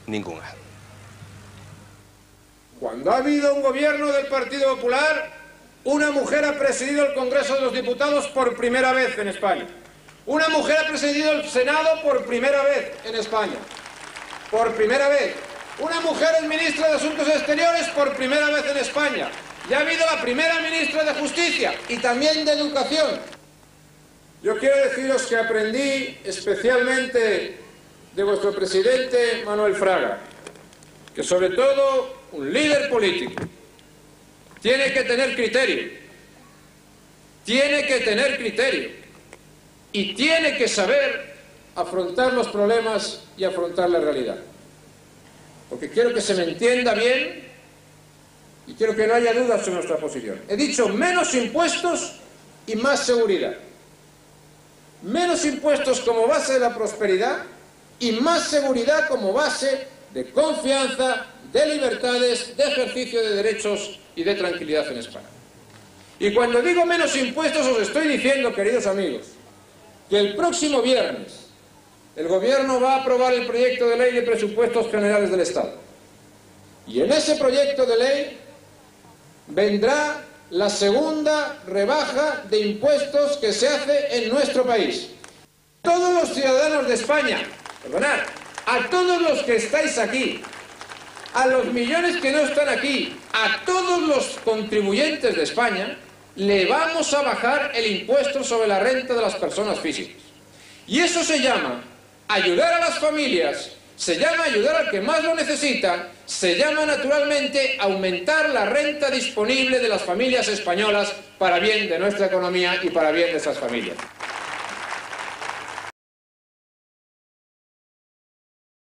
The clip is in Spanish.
ninguna. Cuando ha habido un gobierno del Partido Popular, una mujer ha presidido el Congreso de los Diputados por primera vez en España. Una mujer ha presidido el Senado por primera vez en España. Por primera vez. Una mujer es ministra de Asuntos Exteriores por primera vez en España. Y ha habido la primera ministra de Justicia y también de Educación. Yo quiero deciros que aprendí especialmente de vuestro presidente Manuel Fraga, que sobre todo un líder político tiene que tener criterio, y tiene que saber afrontar los problemas y afrontar la realidad. Porque quiero que se me entienda bien y quiero que no haya dudas sobre nuestra posición. He dicho menos impuestos y más seguridad. Menos impuestos como base de la prosperidad y más seguridad como base de confianza, de libertades, de ejercicio de derechos y de tranquilidad en España. Y cuando digo menos impuestos os estoy diciendo, queridos amigos, que el próximo viernes el Gobierno va a aprobar el proyecto de ley de presupuestos generales del Estado. Y en ese proyecto de ley vendrá la segunda rebaja de impuestos que se hace en nuestro país. Todos los ciudadanos de España, perdonad, a todos los que estáis aquí, a los millones que no están aquí, a todos los contribuyentes de España, le vamos a bajar el impuesto sobre la renta de las personas físicas. Y eso se llama ayudar a las familias, se llama ayudar al que más lo necesita, se llama naturalmente aumentar la renta disponible de las familias españolas para bien de nuestra economía y para bien de esas familias.